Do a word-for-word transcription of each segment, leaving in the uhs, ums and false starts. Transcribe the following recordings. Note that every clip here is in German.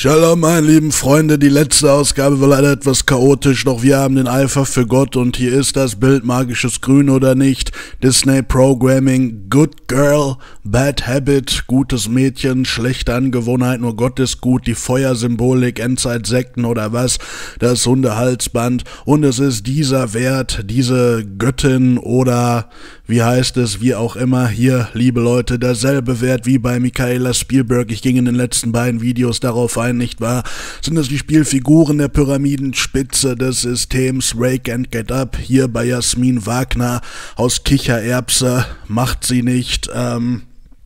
Shalom, meine lieben Freunde, die letzte Ausgabe war leider etwas chaotisch, doch wir haben den Eifer für Gott und hier ist das Bild, magisches Grün oder nicht, Disney Programming, Good Girl, Bad Habit, gutes Mädchen, schlechte Angewohnheit, nur Gott ist gut, die Feuersymbolik, Endzeitsekten oder was, das Hundehalsband und es ist dieser Wert, diese Göttin oder wie heißt es, wie auch immer, hier, liebe Leute, derselbe Wert wie bei Michaela Spielberg, ich ging in den letzten beiden Videos darauf ein, nicht wahr? Sind es die Spielfiguren der Pyramidenspitze des Systems Rake and Get Up, hier bei Jasmin Wagner aus Kichererbse, macht sie nicht, ähm,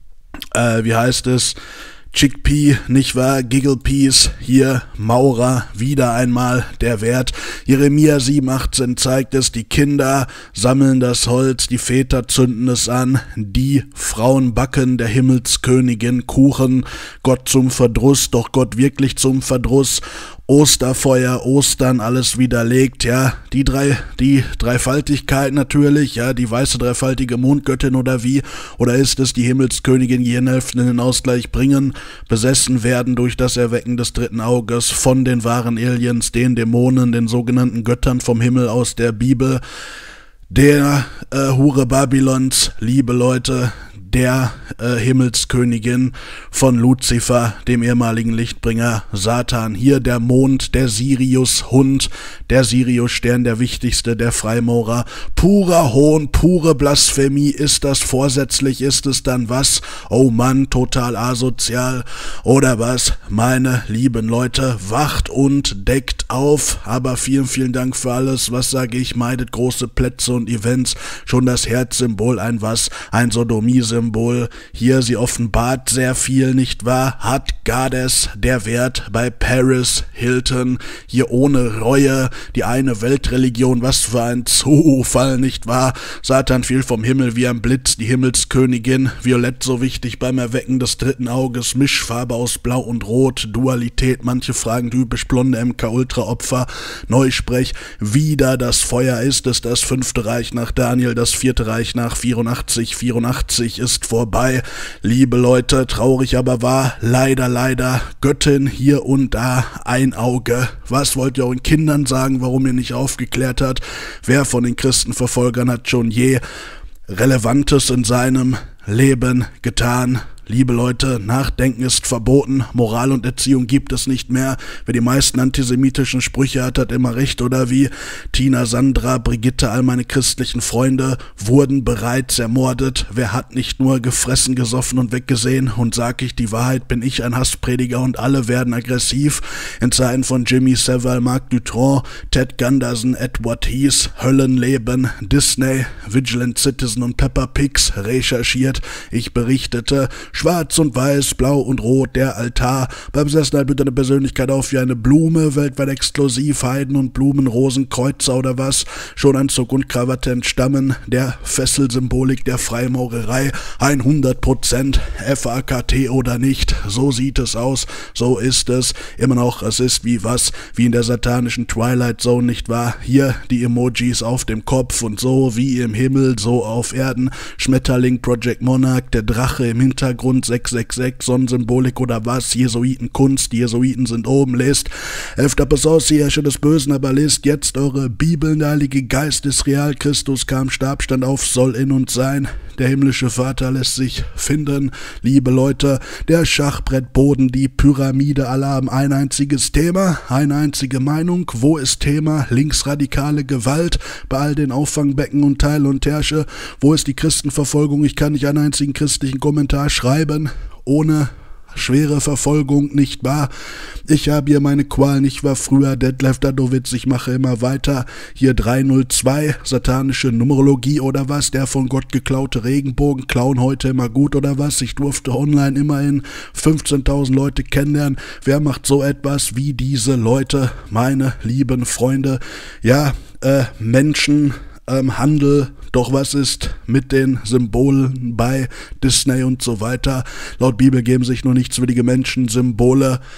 äh, wie heißt es, Chickpea, nicht wahr? Giggle Peas, hier Maurer, wieder einmal der Wert. Jeremia sieben achtzehn zeigt es, die Kinder sammeln das Holz, die Väter zünden es an, die Frauen backen der Himmelskönigin Kuchen, Gott zum Verdruss, doch Gott wirklich zum Verdruss. Osterfeuer, Ostern, alles widerlegt, ja, die drei, die Dreifaltigkeit natürlich, ja, die weiße dreifaltige Mondgöttin oder wie, oder ist es die Himmelskönigin, Gehirnhälften in den Ausgleich bringen, besessen werden durch das Erwecken des dritten Auges von den wahren Aliens, den Dämonen, den sogenannten Göttern vom Himmel aus der Bibel, der äh, Hure Babylons, liebe Leute, der äh, Himmelskönigin von Luzifer, dem ehemaligen Lichtbringer Satan. Hier der Mond, der Sirius-Hund, der Sirius-Stern, der wichtigste, der Freimaurer. Purer Hohn, pure Blasphemie. Ist das vorsätzlich? Ist es dann was? Oh Mann, total asozial. Oder was? Meine lieben Leute, wacht und deckt auf. Aber vielen, vielen Dank für alles. Was sage ich? Meidet große Plätze und Events. Schon das Herzsymbol, ein was? Ein Sodomie-Symbol. Symbol. Hier, sie offenbart sehr viel, nicht wahr? Hat Goddess, der Wert bei Paris Hilton, hier ohne Reue, die eine Weltreligion, was für ein Zufall, nicht wahr? Satan fiel vom Himmel wie ein Blitz, die Himmelskönigin, Violett so wichtig beim Erwecken des dritten Auges, Mischfarbe aus Blau und Rot, Dualität, manche fragen typisch blonde M K-Ultra-Opfer, Neusprech, wieder das Feuer, ist es das fünfte Reich nach Daniel, das vierte Reich nach vierundachtzig, vierundachtzig ist vorbei, liebe Leute, traurig aber wahr, leider, leider, Göttin hier und da, ein Auge. Was wollt ihr euren Kindern sagen, warum ihr nicht aufgeklärt habt? Wer von den Christenverfolgern hat schon je Relevantes in seinem Leben getan? Liebe Leute, Nachdenken ist verboten, Moral und Erziehung gibt es nicht mehr. Wer die meisten antisemitischen Sprüche hat, hat immer recht, oder wie? Tina, Sandra, Brigitte, all meine christlichen Freunde wurden bereits ermordet. Wer hat nicht nur gefressen, gesoffen und weggesehen? Und sag ich die Wahrheit, bin ich ein Hassprediger und alle werden aggressiv. In Zeiten von Jimmy Savile, Marc Dutron, Ted Gunderson, Edward Heath, Höllenleben, Disney, Vigilant Citizen und Peppa Pigs recherchiert. Ich berichtete, Schwarz und Weiß, Blau und Rot, der Altar. Beim Besessenheit blüht eine Persönlichkeit auf wie eine Blume, weltweit exklusiv, Heiden und Blumen, Rosen, Kreuzer oder was. Schon Anzug und Krawatte entstammen der Fesselsymbolik der Freimaurerei. hundert Prozent F A K T oder nicht. So sieht es aus, so ist es. Immer noch, es ist wie was, wie in der satanischen Twilight Zone, nicht wahr? Hier die Emojis auf dem Kopf und so wie im Himmel, so auf Erden. Schmetterling, Project Monarch, der Drache im Hintergrund, sechs sechs sechs, Sonnensymbolik oder was, Jesuitenkunst, die Jesuiten sind oben, lest, elfter Pessoa, die Herrscher des Bösen, aber lest jetzt eure Bibeln, der Heilige Geist ist real, Christus kam, starb, stand auf, soll in uns sein, der himmlische Vater lässt sich finden, liebe Leute, der Schachbrettboden, die Pyramide, alle haben ein einziges Thema, eine einzige Meinung, wo ist Thema, linksradikale Gewalt, bei all den Auffangbecken und Teil und Herrsche, wo ist die Christenverfolgung, ich kann nicht einen einzigen christlichen Kommentar schreiben, ohne schwere Verfolgung, nicht wahr? Ich habe hier meine Qual, ich war früher Detlef Dadowitz, ich mache immer weiter. Hier drei null zwei, satanische Numerologie oder was, der von Gott geklaute Regenbogen, klauen heute immer gut oder was? Ich durfte online immerhin fünfzehntausend Leute kennenlernen. Wer macht so etwas wie diese Leute, meine lieben Freunde? Ja, äh, Menschen, ähm, Handel, doch was ist mit den Symbolen bei Disney und so weiter? Laut Bibel geben sich nur nichtswürdige Menschen Symbole.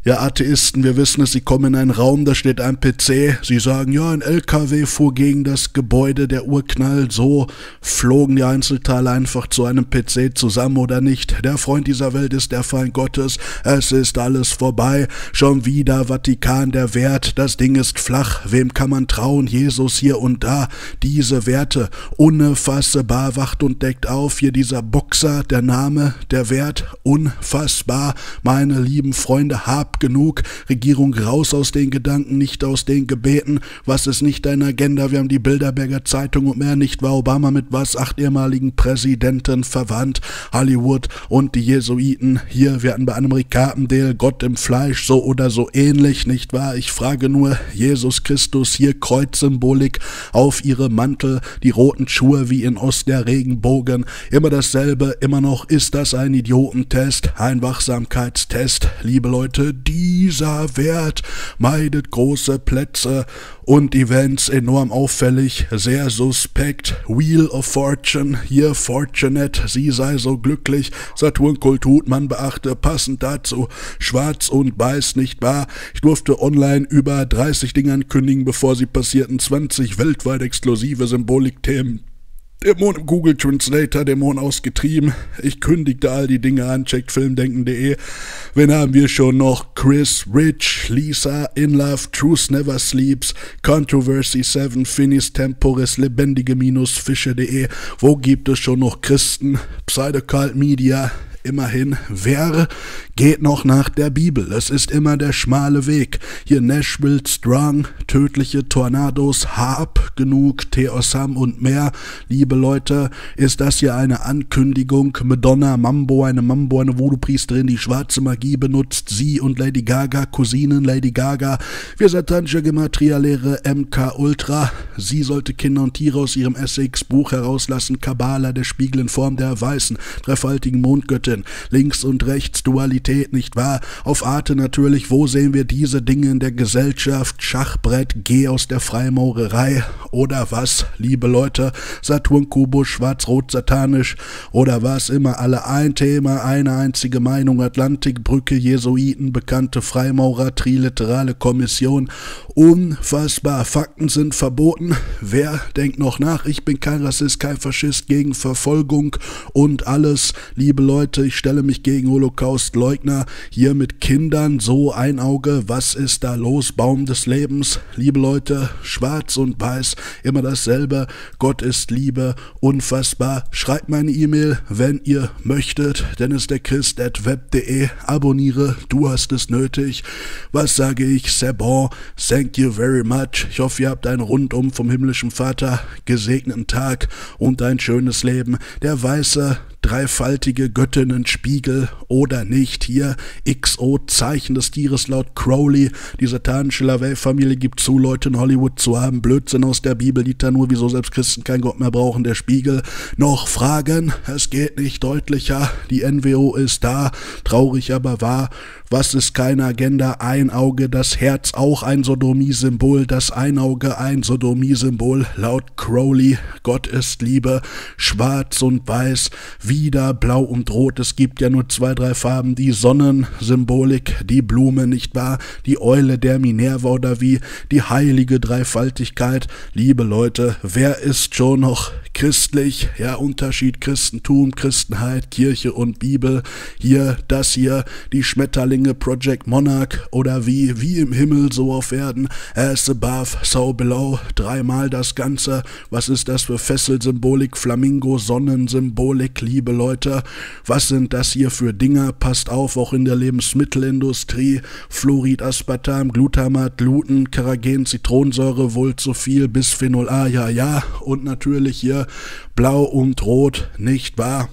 Ja, Atheisten, wir wissen es, sie kommen in einen Raum, da steht ein P C, sie sagen, ja, ein L K W fuhr gegen das Gebäude, der Urknall, so flogen die Einzelteile einfach zu einem P C zusammen oder nicht. Der Freund dieser Welt ist der Feind Gottes, es ist alles vorbei, schon wieder Vatikan der Wert, das Ding ist flach, wem kann man trauen, Jesus hier und da, diese Werte, unfassbar, wacht und deckt auf, hier dieser Boxer, der Name, der Wert, unfassbar, meine lieben Freunde, habt genug, Regierung raus aus den Gedanken, nicht aus den Gebeten, was ist nicht deine Agenda, wir haben die Bilderberger Zeitung und mehr nicht, war Obama mit was, acht ehemaligen Präsidenten verwandt, Hollywood und die Jesuiten, hier, wir hatten bei einem Ricardendale, Gott im Fleisch, so oder so ähnlich, nicht wahr, ich frage nur, Jesus Christus, hier Kreuzsymbolik auf ihre Mantel, die roten Schuhe wie in Ost der Regenbogen, immer dasselbe, immer noch ist das ein Idiotentest, ein Wachsamkeitstest, liebe Leute, dieser Wert meidet große Plätze und Events, enorm auffällig, sehr suspekt, Wheel of Fortune, hier Fortunate, sie sei so glücklich, Saturnkult, man beachte, passend dazu, schwarz und weiß, nicht wahr? Ich durfte online über dreißig Dinge ankündigen, bevor sie passierten, zwanzig weltweit exklusive Symbolikthemen. Dämon im Google Translator, Dämon ausgetrieben. Ich kündigte all die Dinge an, checkt filmdenken punkt de. Wen haben wir schon noch? Chris, Rich, Lisa, In Love, Truth Never Sleeps, Controversy sieben, Finis Temporis, lebendige-fische punkt de. Wo gibt es schon noch Christen? Pseudocult Media. Immerhin, wer geht noch nach der Bibel? Es ist immer der schmale Weg. Hier Nashville Strong, tödliche Tornados, Hab genug, Theosam und mehr. Liebe Leute, ist das hier eine Ankündigung? Madonna, Mambo, eine Mambo, eine Voodoo-Priesterin, die schwarze Magie benutzt. Sie und Lady Gaga, Cousinen Lady Gaga. Wir satanische Gematria-Lehre M K Ultra. Sie sollte Kinder und Tiere aus ihrem Essex-Buch herauslassen. Kabbala, der Spiegel in Form der weißen, dreifaltigen Mondgöttin. Links und rechts, Dualität, nicht wahr? Auf Arte natürlich, wo sehen wir diese Dinge in der Gesellschaft? Schachbrett, geh aus der Freimaurerei. Oder was, liebe Leute? Saturn, Kubus, schwarz-rot, satanisch. Oder was immer, alle ein Thema, eine einzige Meinung, Atlantikbrücke, Jesuiten, bekannte Freimaurer, triliterale Kommission. Unfassbar, Fakten sind verboten. Wer denkt noch nach? Ich bin kein Rassist, kein Faschist, gegen Verfolgung und alles, liebe Leute. Ich stelle mich gegen Holocaust-Leugner, hier mit Kindern, so ein Auge, was ist da los, Baum des Lebens, liebe Leute, schwarz und weiß, immer dasselbe, Gott ist Liebe, unfassbar, schreibt meine E-Mail, wenn ihr möchtet, Dennis der Christ at web punkt de, abonniere, du hast es nötig, was sage ich, c'est bon, thank you very much, ich hoffe, ihr habt einen rundum vom himmlischen Vater gesegneten Tag und ein schönes Leben, der weiße, dreifaltige Göttinnenspiegel oder nicht, hier X O, Zeichen des Tieres laut Crowley, die satanische LaVey-Familie gibt zu, Leute in Hollywood zu haben, Blödsinn aus der Bibel, Dieter nur, wieso selbst Christen kein Gott mehr brauchen, der Spiegel, noch Fragen, es geht nicht deutlicher, die N W O ist da, traurig aber wahr, was ist keine Agenda, ein Auge, das Herz auch ein Sodomie-Symbol, das Einauge ein Sodomie-Symbol, laut Crowley, Gott ist Liebe, schwarz und weiß, wieder blau und rot, es gibt ja nur zwei, drei Farben, die Sonnensymbolik, die Blume, nicht wahr, die Eule der Minerva oder wie, die heilige Dreifaltigkeit, liebe Leute, wer ist schon noch christlich, ja, Unterschied Christentum, Christenheit, Kirche und Bibel, hier, das hier, die Schmetterlinge, Project Monarch oder wie, wie im Himmel, so auf Erden, as above, so below, dreimal das Ganze, was ist das für Fesselsymbolik, Flamingo, Sonnensymbolik, liebe Leute, was sind das hier für Dinger, passt auf, auch in der Lebensmittelindustrie, Fluorid, Aspartam, Glutamat, Gluten, Keragen, Zitronensäure, wohl zu viel, Bisphenol A, ja, ja, und natürlich hier blau und rot, nicht wahr?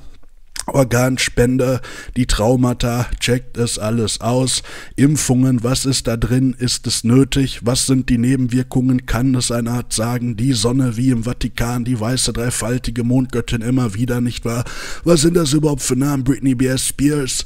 Organspende, die Traumata, checkt es alles aus, Impfungen, was ist da drin, ist es nötig, was sind die Nebenwirkungen, kann es eine Art sagen, die Sonne wie im Vatikan, die weiße dreifaltige Mondgöttin immer wieder, nicht wahr, was sind das überhaupt für Namen, Britney B S Spears,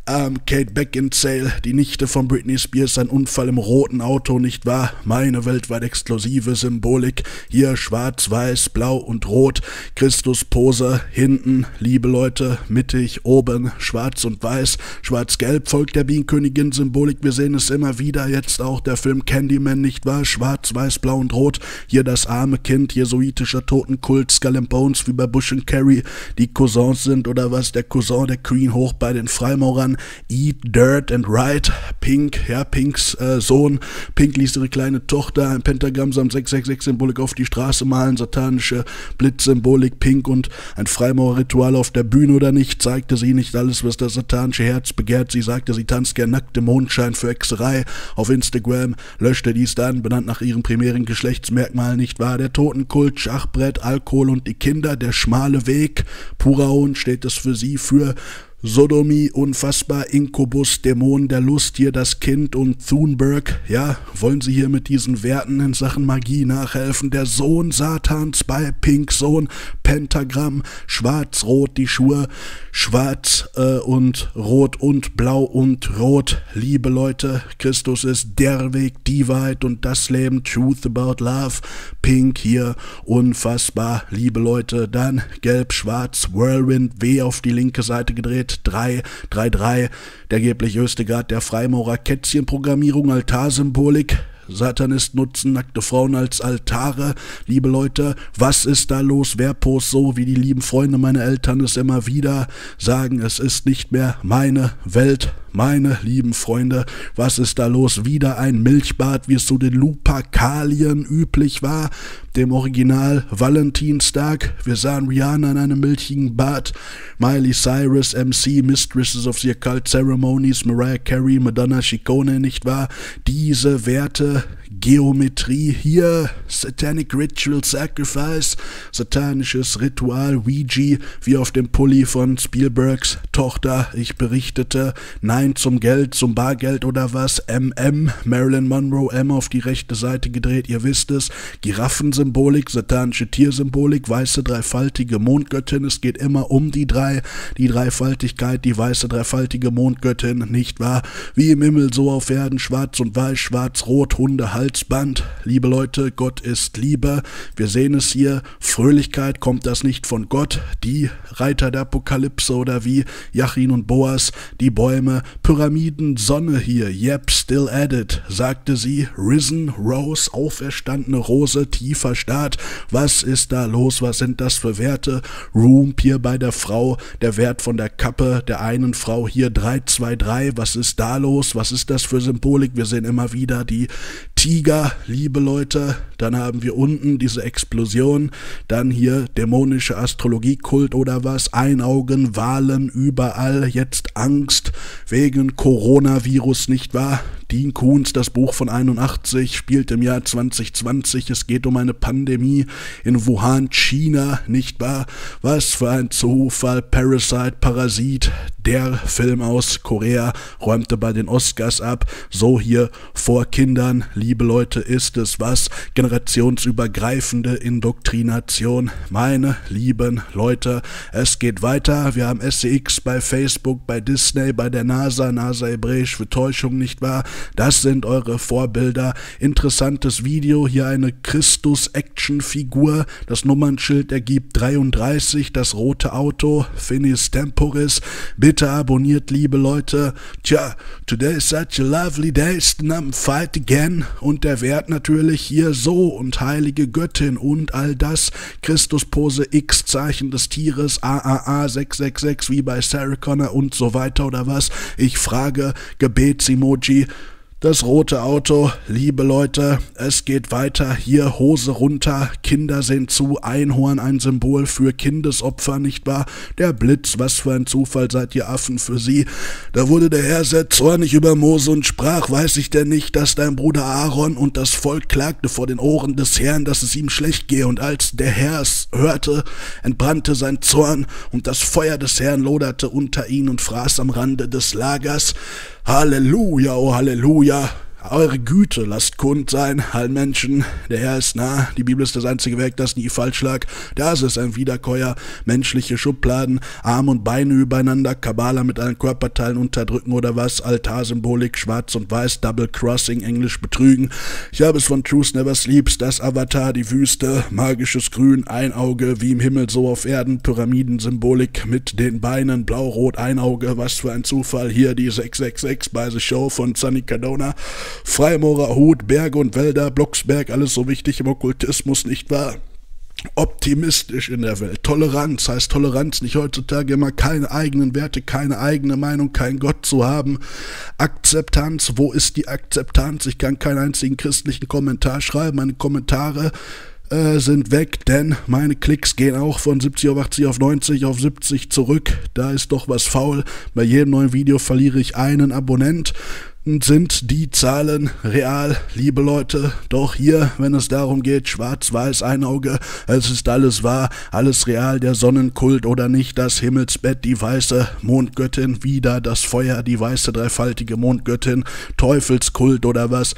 arm Kate Beckinsale, die Nichte von Britney Spears, ein Unfall im roten Auto, nicht wahr? Meine weltweit exklusive Symbolik, hier schwarz, weiß, blau und rot, Christuspose, hinten, liebe Leute, mittig, oben, schwarz und weiß, schwarz-gelb folgt der Bienenkönigin-Symbolik, wir sehen es immer wieder, jetzt auch der Film Candyman, nicht wahr? Schwarz, weiß, blau und rot, hier das arme Kind, jesuitischer Totenkult, Skull and Bones wie bei Bush und Carrie, die Cousins sind oder was, der Cousin der Queen hoch bei den Freimaurern, Eat, Dirt and Ride, Pink, ja, Pinks äh, Sohn, Pink ließ ihre kleine Tochter ein Pentagramm samt sechs sechs sechs-Symbolik auf die Straße malen, satanische Blitzsymbolik, Pink und ein Freimaurerritual auf der Bühne oder nicht, zeigte sie nicht alles, was das satanische Herz begehrt, sie sagte, sie tanzt gern nackt im Mondschein für Hexerei auf Instagram, löschte dies dann, benannt nach ihren primären Geschlechtsmerkmalen, nicht wahr, der Totenkult, Schachbrett, Alkohol und die Kinder, der schmale Weg, purer Hohn steht es für sie für Sodomie, unfassbar, Inkubus, Dämon der Lust, hier das Kind und Thunberg, ja, wollen sie hier mit diesen Werten in Sachen Magie nachhelfen, der Sohn Satans bei Pink, Sohn, Pentagramm, schwarz-rot die Schuhe, schwarz äh, und rot und blau und rot, liebe Leute, Christus ist der Weg, die Wahrheit und das Leben, Truth about Love, Pink hier, unfassbar, liebe Leute, dann gelb, schwarz, Whirlwind, W auf die linke Seite gedreht, drei, drei, drei, der geblich höchste Grad der Freimaurer-Kätzchen-Programmierung, Altarsymbolik, Satanisten nutzen nackte Frauen als Altare. Liebe Leute, was ist da los? Wer post so, wie die lieben Freunde meiner Eltern es immer wieder sagen, es ist nicht mehr meine Welt. Meine lieben Freunde, was ist da los? Wieder ein Milchbad, wie es zu den Lupercalien üblich war, dem Original Valentinstag. Wir sahen Rihanna in einem milchigen Bad, Miley Cyrus, M C, Mistresses of the Occult Ceremonies, Mariah Carey, Madonna, Ciccone, nicht wahr? Diese Werte, Geometrie, hier Satanic Ritual Sacrifice, satanisches Ritual, Ouija, wie auf dem Pulli von Spielbergs Tochter, ich berichtete, Nein zum Geld, zum Bargeld oder was, M M, Marilyn Monroe, M auf die rechte Seite gedreht, ihr wisst es, Giraffensymbolik, satanische Tiersymbolik, weiße dreifaltige Mondgöttin, es geht immer um die drei, die Dreifaltigkeit, die weiße dreifaltige Mondgöttin, nicht wahr, wie im Himmel, so auf Erden, schwarz und weiß, schwarz-rot, Hunde, Halsband, liebe Leute, Gott ist Liebe, wir sehen es hier, Fröhlichkeit, kommt das nicht von Gott, die Reiter der Apokalypse oder wie Jachin und Boas, die Bäume, Pyramiden, Sonne hier, yep, still at it, sagte sie, risen, rose, auferstandene Rose, tiefer Staat, was ist da los, was sind das für Werte, Room hier bei der Frau, der Wert von der Kappe der einen Frau hier, drei zwei drei, was ist da los, was ist das für Symbolik, wir sehen immer wieder die Tiger, liebe Leute, dann haben wir unten diese Explosion, dann hier dämonische Astrologiekult oder was, Einaugen, Wahlen, überall, jetzt Angst wegen Coronavirus, nicht wahr? Dean Koontz, das Buch von einundachtzig, spielt im Jahr zwanzig zwanzig, es geht um eine Pandemie in Wuhan, China, nicht wahr? Was für ein Zufall, Parasite, Parasit, der Film aus Korea räumte bei den Oscars ab, so hier vor Kindern, liebe Leute, ist es was, generationsübergreifende Indoktrination, meine lieben Leute, es geht weiter, wir haben S C X bei Facebook, bei Disney, bei der NASA, NASA hebräisch für Täuschung, nicht wahr? Das sind eure Vorbilder. Interessantes Video, hier eine Christus-Action-Figur, das Nummernschild ergibt dreiunddreißig, das rote Auto, Finis Temporis, bitte abonniert, liebe Leute. Tja, today is such a lovely day, I'm fight again, und der Wert natürlich hier so und heilige Göttin und all das, Christuspose, X-Zeichen des Tieres, A A A sechs sechs sechs wie bei Sarah Connor und so weiter oder was, ich frage, Gebetsemoji, das rote Auto, liebe Leute, es geht weiter, hier Hose runter, Kinder sehen zu, Einhorn, ein Symbol für Kindesopfer, nicht wahr? Der Blitz, was für ein Zufall, seid ihr Affen für sie? Da wurde der Herr sehr zornig über Mose und sprach, weiß ich denn nicht, dass dein Bruder Aaron und das Volk klagte vor den Ohren des Herrn, dass es ihm schlecht gehe, und als der Herr es hörte, entbrannte sein Zorn, und das Feuer des Herrn loderte unter ihn und fraß am Rande des Lagers. Halleluja, oh Halleluja, Eure Güte lasst kund sein, allen Menschen, der Herr ist nah, die Bibel ist das einzige Werk, das nie falsch lag, das ist ein Wiederkäuer, menschliche Schubladen, Arm und Beine übereinander, Kabbala mit allen Körperteilen unterdrücken oder was, Altarsymbolik, schwarz und weiß, Double Crossing, Englisch betrügen, ich habe es von Truth Never Sleeps, das Avatar, die Wüste, magisches Grün, ein Auge, wie im Himmel so auf Erden, Pyramidensymbolik mit den Beinen, blau-rot, ein Auge, was für ein Zufall, hier die sechs sechs sechs bei The Show von Sunny Cardona, Freimaurer Hut, Berge und Wälder, Blocksberg, alles so wichtig im Okkultismus, nicht wahr? Optimistisch in der Welt. Toleranz heißt Toleranz, nicht heutzutage immer keine eigenen Werte, keine eigene Meinung, kein Gott zu haben. Akzeptanz, wo ist die Akzeptanz? Ich kann keinen einzigen christlichen Kommentar schreiben, meine Kommentare äh, sind weg, denn meine Klicks gehen auch von siebzig auf achtzig auf neunzig auf siebzig zurück. Da ist doch was faul. Bei jedem neuen Video verliere ich einen Abonnent. Sind die Zahlen real, liebe Leute? Doch hier, wenn es darum geht, schwarz-weiß, ein Auge, es ist alles wahr, alles real, der Sonnenkult oder nicht, das Himmelsbett, die weiße Mondgöttin, wieder das Feuer, die weiße dreifaltige Mondgöttin, Teufelskult oder was,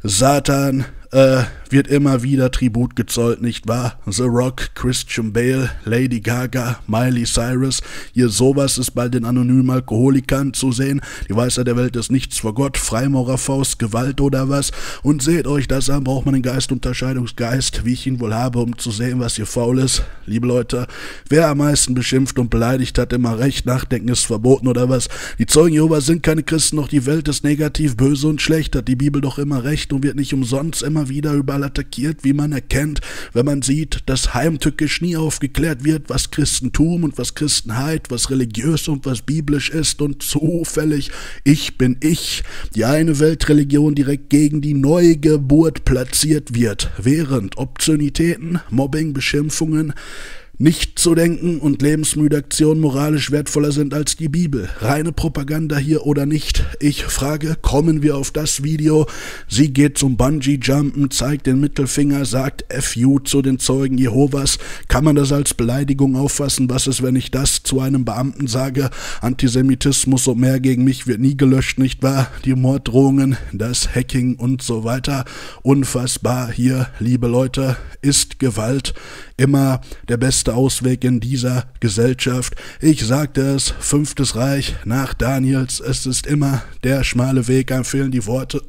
Satan, äh, wird immer wieder Tribut gezollt, nicht wahr? The Rock, Christian Bale, Lady Gaga, Miley Cyrus, hier sowas ist bei den anonymen Alkoholikern zu sehen. Die Weisheit der Welt ist nichts vor Gott, Freimaurerfaust, Gewalt oder was. Und seht euch das an, braucht man den Geist-Unterscheidungsgeist, wie ich ihn wohl habe, um zu sehen, was hier faul ist. Liebe Leute, wer am meisten beschimpft und beleidigt, hat immer recht, Nachdenken ist verboten oder was. Die Zeugen Jehovas sind keine Christen, doch die Welt ist negativ, böse und schlecht, hat die Bibel doch immer recht und wird nicht umsonst immer wieder überall attackiert, wie man erkennt, wenn man sieht, dass heimtückisch nie aufgeklärt wird, was Christentum und was Christenheit, was religiös und was biblisch ist und zufällig, ich bin ich, die eine Weltreligion direkt gegen die Neugeburt platziert wird, während Obszönitäten, Mobbing, Beschimpfungen, nicht zu denken und lebensmüde Aktionen moralisch wertvoller sind als die Bibel. Reine Propaganda hier oder nicht? Ich frage, kommen wir auf das Video? Sie geht zum Bungee-Jumpen, zeigt den Mittelfinger, sagt F U zu den Zeugen Jehovas. Kann man das als Beleidigung auffassen? Was ist, wenn ich das zu einem Beamten sage? Antisemitismus und mehr gegen mich wird nie gelöscht, nicht wahr? Die Morddrohungen, das Hacking und so weiter. Unfassbar hier, liebe Leute, ist Gewalt immer der beste Ausweg in dieser Gesellschaft. Ich sagte es, fünftes Reich nach Daniels, es ist immer der schmale Weg, einem fehlen die Worte.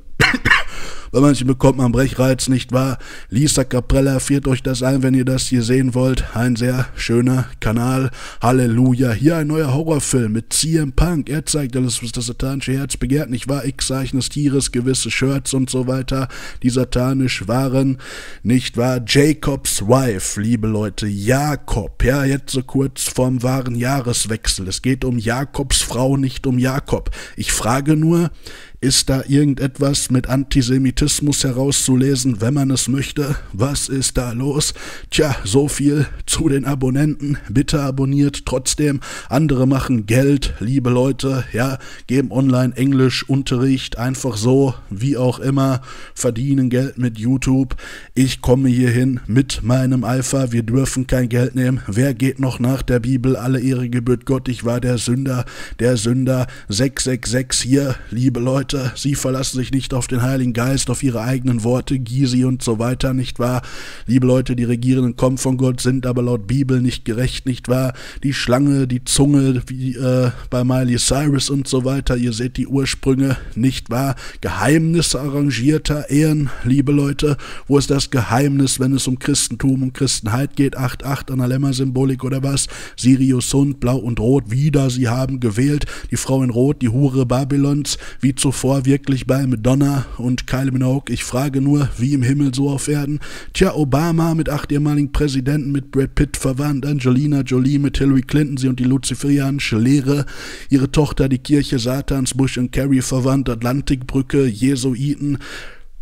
Bei manchen bekommt man Brechreiz, nicht wahr? Lisa Caprella, führt euch das ein, wenn ihr das hier sehen wollt. Ein sehr schöner Kanal. Halleluja. Hier ein neuer Horrorfilm mit C M Punk. Er zeigt alles, was das satanische Herz begehrt, nicht wahr? X-Zeichen des Tieres, gewisse Shirts und so weiter, die satanisch waren, nicht wahr? Jacobs Wife, liebe Leute, Jakob. Ja, jetzt so kurz vorm wahren Jahreswechsel. Es geht um Jakobs Frau, nicht um Jakob. Ich frage nur, ist da irgendetwas mit Antisemitismus herauszulesen, wenn man es möchte? Was ist da los? Tja, so viel zu den Abonnenten. Bitte abonniert trotzdem. Andere machen Geld, liebe Leute, ja, geben Online-Englisch-Unterricht, einfach so, wie auch immer, verdienen Geld mit YouTube. Ich komme hierhin mit meinem Eifer. Wir dürfen kein Geld nehmen. Wer geht noch nach der Bibel? Alle Ehre gebührt Gott. Ich war der Sünder, der Sünder. sechs sechs sechs hier, liebe Leute. Sie verlassen sich nicht auf den Heiligen Geist, auf ihre eigenen Worte, Gysi und so weiter, nicht wahr? Liebe Leute, die Regierenden kommen von Gott, sind aber laut Bibel nicht gerecht, nicht wahr? Die Schlange, die Zunge, wie äh, bei Miley Cyrus und so weiter, ihr seht die Ursprünge, nicht wahr? Geheimnisse arrangierter Ehen, liebe Leute, wo ist das Geheimnis, wenn es um Christentum und Christenheit geht? acht acht Analemma-Symbolik oder was? Sirius Hund, blau und rot, wieder, sie haben gewählt, die Frau in Rot, die Hure Babylons, wie zuvor wirklich bei Madonna und Kylie Minogue. Ich frage nur, wie im Himmel so auf Erden. Tja, Obama mit acht ehemaligen Präsidenten, mit Brad Pitt verwandt, Angelina Jolie mit Hillary Clinton, sie und die luziferianische Lehre, ihre Tochter, die Kirche Satans, Bush und Kerry verwandt, Atlantikbrücke, Jesuiten,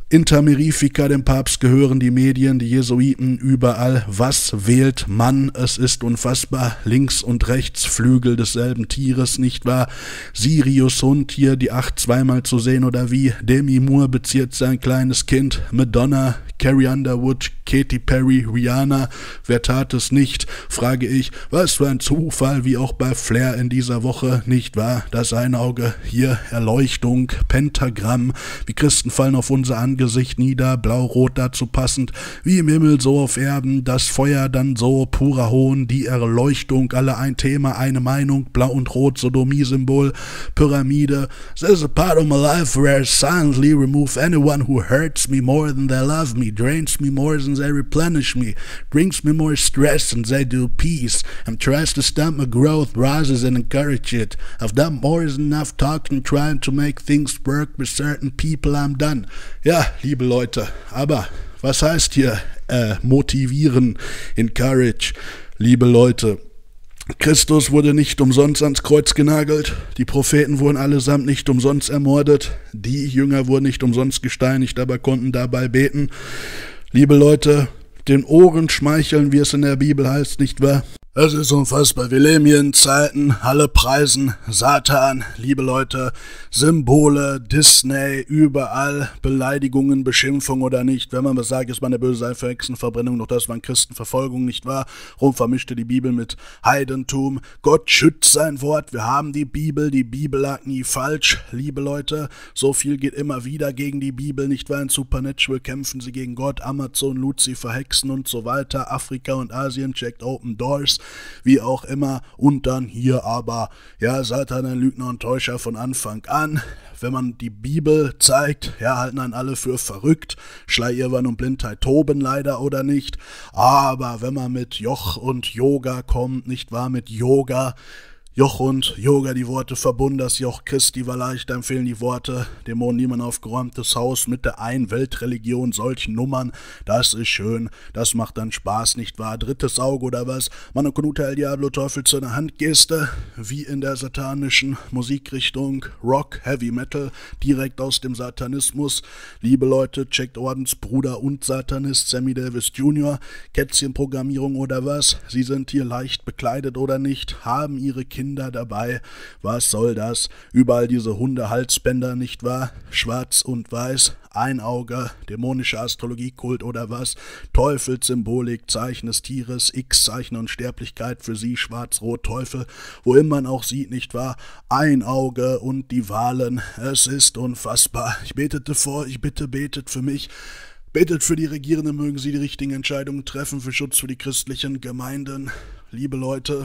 Inter Mirifica, dem Papst gehören die Medien, die Jesuiten, überall. Was wählt man? Es ist unfassbar. Links und rechts Flügel desselben Tieres, nicht wahr? Sirius Hund hier, die Acht zweimal zu sehen oder wie? Demi Moore beziert sein kleines Kind. Madonna, Carrie Underwood, Katy Perry, Rihanna. Wer tat es nicht? Frage ich. Was für ein Zufall, wie auch bei Flair in dieser Woche, nicht wahr? Das Einauge, hier Erleuchtung, Pentagramm. Wie Christen fallen auf unser Angesicht nieder, blau-rot dazu passend. Wie im Himmel, so auf Erden, das Feuer dann so, purer Hohn, die Erleuchtung, alle ein Thema, eine Meinung, blau und rot, Sodomie-Symbol, Pyramide. There's a part of my life where I silently remove anyone who hurts me more than they love me, drains me more than they replenish me, brings me more stress than they do peace, and tries to stump my growth rather than encourage it. I've done more than enough talking, trying to make things work with certain people. I'm done. Ja, liebe Leute, aber was heißt hier äh, motivieren, encourage? Liebe Leute, Christus wurde nicht umsonst ans Kreuz genagelt, die Propheten wurden allesamt nicht umsonst ermordet, die Jünger wurden nicht umsonst gesteinigt, aber konnten dabei beten. Liebe Leute, den Ohren schmeicheln, wie es in der Bibel heißt, nicht wahr? Es ist unfassbar. Wir leben hier in Zeiten, alle preisen Satan, liebe Leute, Symbole, Disney, überall Beleidigungen, Beschimpfung oder nicht. Wenn man was sagt, ist man der Böse sei für Hexenverbrennung, doch das waren Christenverfolgung, nicht wahr? Rom vermischte die Bibel mit Heidentum. Gott schützt sein Wort, wir haben die Bibel, die Bibel lag nie falsch, liebe Leute. So viel geht immer wieder gegen die Bibel, nicht wahr? In Supernatural kämpfen sie gegen Gott, Amazon, Lucifer, Hexen und so weiter. Afrika und Asien checkt Open Doors. Wie auch immer, und dann hier aber, ja, Satan ein Lügner und Täuscher von Anfang an. Wenn man die Bibel zeigt, ja, halten einen alle für verrückt, Schleierwahn und Blindheit toben leider oder nicht, aber wenn man mit Joch und Yoga kommt, nicht wahr, mit Yoga, Joch und Yoga, die Worte verbunden, das Joch Christi war leicht, empfehlen die Worte, Dämonen niemand aufgeräumtes Haus mit der Ein-Weltreligion, solchen Nummern, das ist schön, das macht dann Spaß, nicht wahr? Drittes Auge oder was? Mano Conute El Diablo, Teufel zu einer Handgeste, wie in der satanischen Musikrichtung Rock, Heavy Metal, direkt aus dem Satanismus. Liebe Leute, checkt Ordensbruder und Satanist Sammy Davis Junior, Kätzchenprogrammierung oder was? Sie sind hier leicht bekleidet oder nicht, haben ihre Kinder Kinder dabei, was soll das? Überall diese Hundehalsbänder, nicht wahr? Schwarz und weiß, ein Auge, dämonische Astrologiekult oder was? Teufelssymbolik, Zeichen des Tieres, X-Zeichen und Sterblichkeit für sie, schwarz-rot, Teufel, wohin man auch sieht, nicht wahr? Ein Auge und die Wahlen, es ist unfassbar. Ich betete vor, ich bitte, betet für mich. Betet für die Regierenden, mögen sie die richtigen Entscheidungen treffen, für Schutz für die christlichen Gemeinden. Liebe Leute,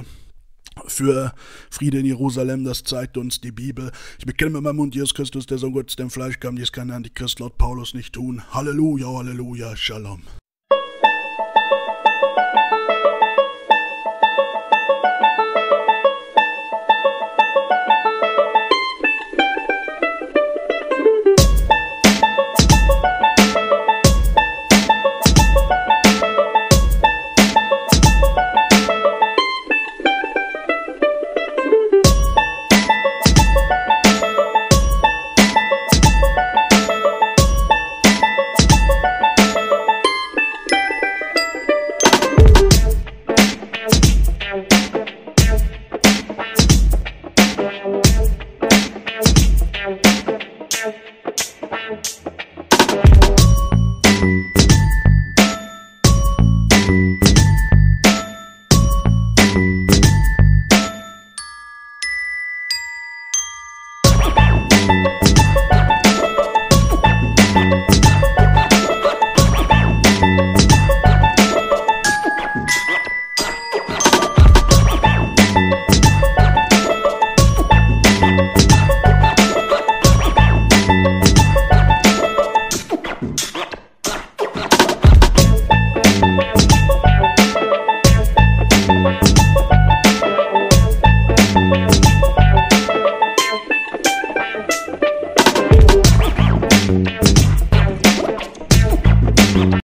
für Friede in Jerusalem, das zeigt uns die Bibel. Ich bekenne mit meinem Mund, Jesus Christus, der Sohn Gottes, der im Fleisch kam, dies kann der Antichrist laut Paulus nicht tun. Halleluja, Halleluja, Shalom.